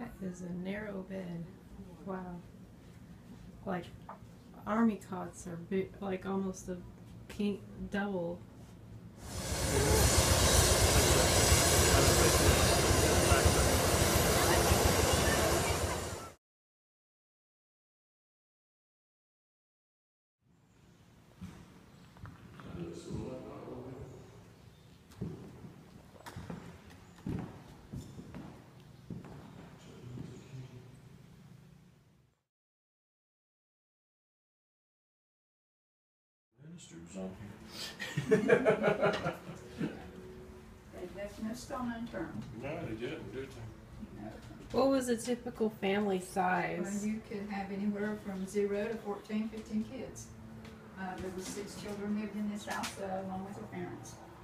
That is a narrow bed. Wow. Like army cots are big, like almost a king double. Ministers on here. They left no stone unturned. No, they didn't, did No. What was a typical family Well, size? you could have anywhere from 0 to 14, 15 kids. There was 6 children lived in this house along with their parents.